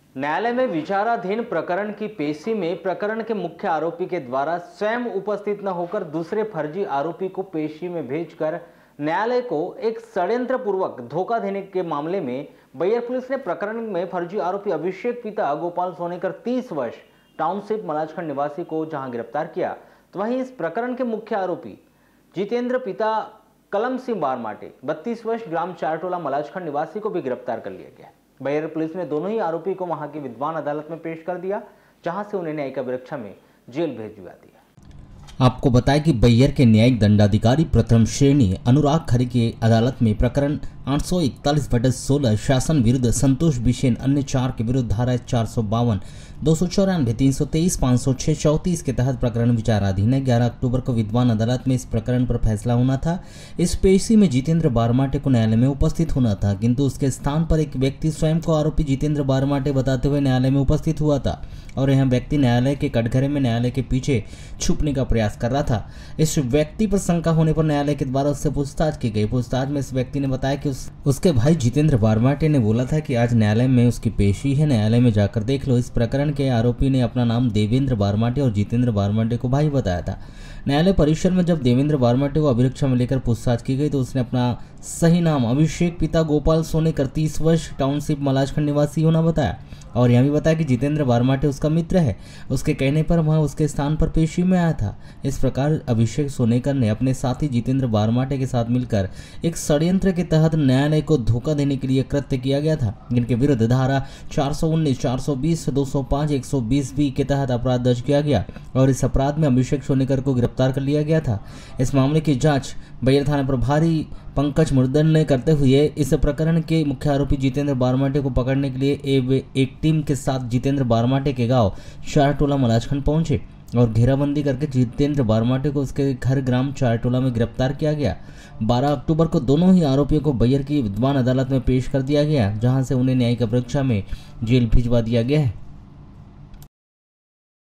न्यायालय में विचाराधीन प्रकरण की पेशी में प्रकरण के मुख्य आरोपी के द्वारा स्वयं उपस्थित न होकर दूसरे फर्जी आरोपी को पेशी में भेजकर न्यायालय को एक षड्यंत्र पूर्वक धोखा देने के मामले में बैयर पुलिस ने प्रकरण में फर्जी आरोपी अभिषेक पिता गोपाल सोनेकर 30 वर्ष टाउनशिप मलाजखंड निवासी को जहां गिरफ्तार किया, तो वहीं इस प्रकरण के मुख्य आरोपी जितेंद्र पिता कलम सिंह बारमाटे 32 वर्ष ग्राम चारटोला मलाजखंड निवासी को भी गिरफ्तार कर लिया गया। बैयर पुलिस ने दोनों ही आरोपी को वहां की विद्वान अदालत में पेश कर दिया, जहां से उन्हें न्यायिक अभिरक्षा में जेल भेजवा दिया। आपको बताया कि बैयर के न्यायिक दंडाधिकारी प्रथम श्रेणी अनुराग खरे की अदालत में प्रकरण 841/16 शासन विरुद्ध संतोष बिसेन अन्य 4 के विरुद्ध धारा 452, 294, 323, 506, 34 के तहत प्रकरण विचाराधीन है। 11 अक्टूबर को विद्वान अदालत में इस प्रकरण पर फैसला होना था। इस पेशी में जितेंद्र बारमाटे को न्यायालय में उपस्थित होना था, किंतु उसके स्थान पर एक व्यक्ति स्वयं को आरोपी जितेंद्र बारमाटे बताते हुए न्यायालय में उपस्थित हुआ था और यह व्यक्ति न्यायालय के कटघरे में न्यायालय के पीछे छुपने का प्रयास कर रहा था। इस व्यक्ति पर शंका होने पर न्यायालय के द्वारा उससे पूछताछ की गई। पूछताछ में इस व्यक्ति ने बताया कि उसके भाई जितेंद्र बारमाटे ने बोला था कि आज न्यायालय में उसकी पेशी है, न्यायालय में जाकर देख लो। इस प्रकरण के आरोपी ने अपना नाम देवेंद्र बारमाटे और जितेंद्र बारमाटे को भाई बताया था। न्यायालय परिसर में जब देवेंद्र बारमाटे को अभिरक्षा में लेकर पूछताछ की गई तो उसने अपना सही नाम अभिषेक पिता गोपाल सोनेकर 30 वर्ष टाउनशिप मलाजखंड निवासी होना बताया और यह भी बताया कि जितेंद्र बारमाटे उसका मित्र है। उसके कहने पर वह उसके स्थान पर पेशी में आया था। इस प्रकार अभिषेक सोनेकर ने अपने साथी जितेंद्र बारमाटे के साथ मिलकर एक षड्यंत्र के तहत न्यायालय को धोखा देने के लिए कृत्य किया गया था, जिनके विरुद्ध धारा 419, 420, 205, 120B के तहत अपराध दर्ज किया गया और इस अपराध में अभिषेक सोनेकर को गिरफ्तार कर लिया गया था। इस मामले की जांच बैयर थाना प्रभारी पंकज मुर्दन ने करते हुए इस प्रकरण के मुख्य आरोपी जितेंद्र बारमाटे को पकड़ने के लिए एक टीम के साथ जितेंद्र बारमाटे के गांव चारटोला मलाजखंड पहुंचे और घेराबंदी करके जितेंद्र बारमाटे को उसके घर ग्राम चारटोला में गिरफ्तार किया गया। 12 अक्टूबर को दोनों ही आरोपियों को बैयर की विद्वान अदालत में पेश कर दिया गया, जहां से उन्हें न्यायिक परीक्षा में जेल भिजवा दिया गया है।